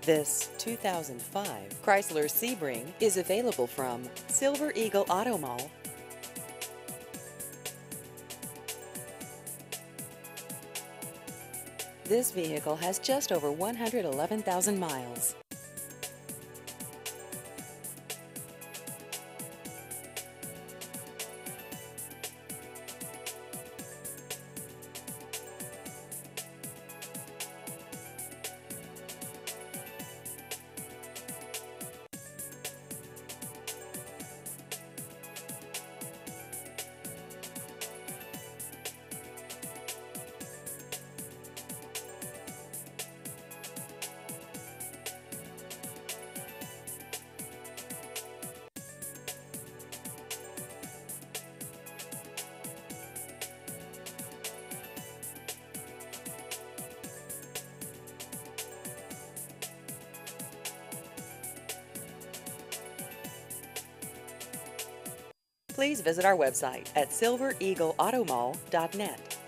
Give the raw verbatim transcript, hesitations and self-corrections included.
This two thousand five Chrysler Sebring is available from Silver Eagle Auto Mall. This vehicle has just over one hundred eleven thousand miles. Please visit our website at silver eagle auto mall dot net.